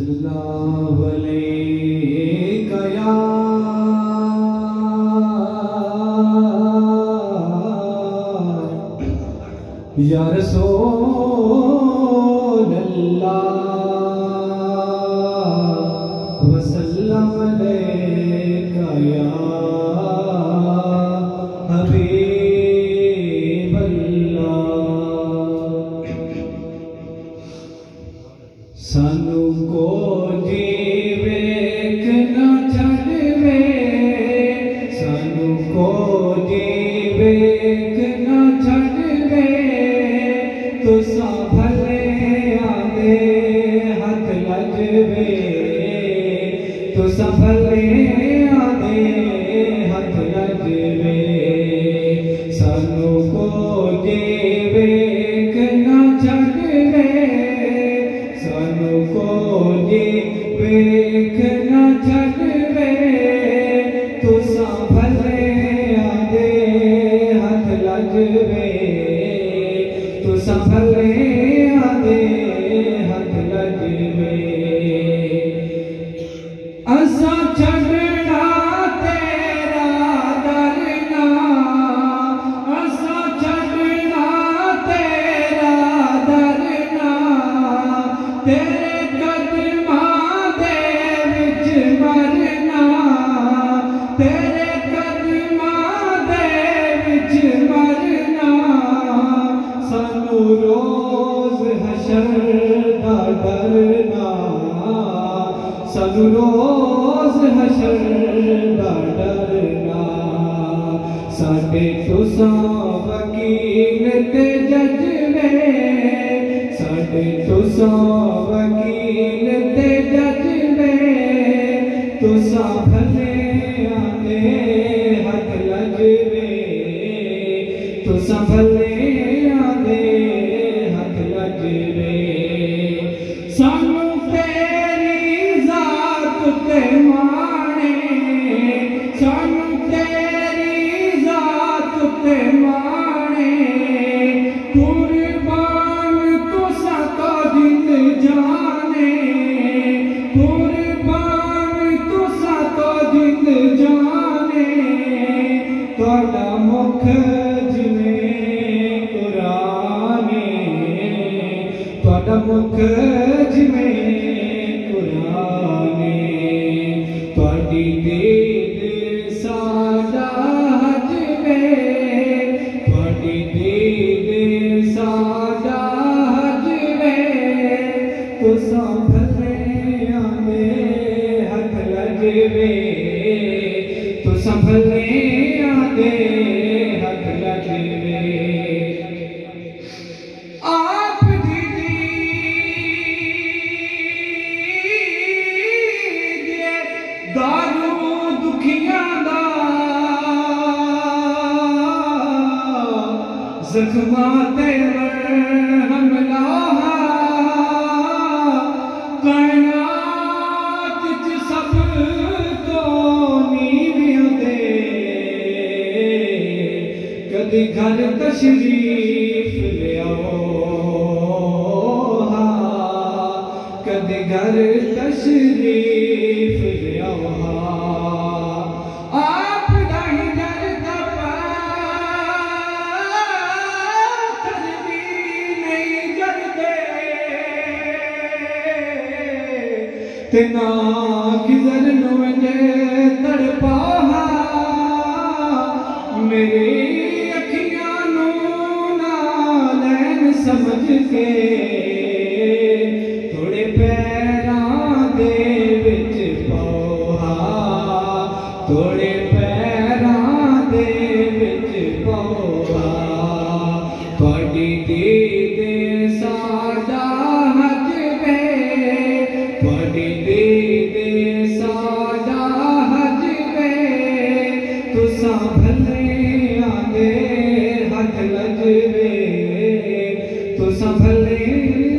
सल्लल्लाहु अलैका या रसूल अल्लाह वसल्लम अलैका या हबीब अल्लाह। सानू को जीवे ना छड़वे, सानू को जीवे ना छड़वे, तुसा भले आदे हथ लजवे, तुसा भले आदे हथ लजवे। सानू को जीवे ना छड़वे, सानू को जीवे ना छड़वे, तुसा भले आदे हथ लजवे, तुसा भले आदे हथ लजवे। असा छड़ना तेरा दरना, असा छड़ना तेरा दरना, तेरे कदमां दे विच मरना, तेरे कदमां दे विच मरना। सानू रोज हशर दा डरना, सानू रोज हशर दा डरना। साडे तुसां वकील ते जजवे, साडे तुसां वकील ते जजवे, तुसां भले आदे हथ लजवे, तुसां भले आदे हथ लजवे। सानू तेरी जात ते माणे, सानू तेरी जात ते माणे, कुर्बान तुसा तो दिल जाने, कुर्बान तुसा तो दिल जाने। तुहाडा मुख जिवें कुराने, तुहाडा मुख जिवें कुराने। तुहाडी दीद साडा हजवे, तुहाडी दीद साडा हजवे, तुसां भले आदे हथ लजवे, तुसां भले आदे हथ लजवे। आप दीदी दे दारू दुखियां दा जख्मां ते मरहम लाहा, कायनात च सब तो नीवियां दे कदी घर तशरीफ लियाओ, कदी घर तशरीफ लियाओ। आप नहीं डरदा पाथर भी नहीं डरदे, ते ना किधर नोंजे तड़पा। मेरी अखियां नू ना लैन समझ के, थोड़े पैरां दे विच पाओ, थोड़े पैरां दे विच पाओ। तुहाडी दीद साडा हजवे, तुहाडी दीद साडा हजवे, तुसां भले आदे हथ लजवे, तुसां भले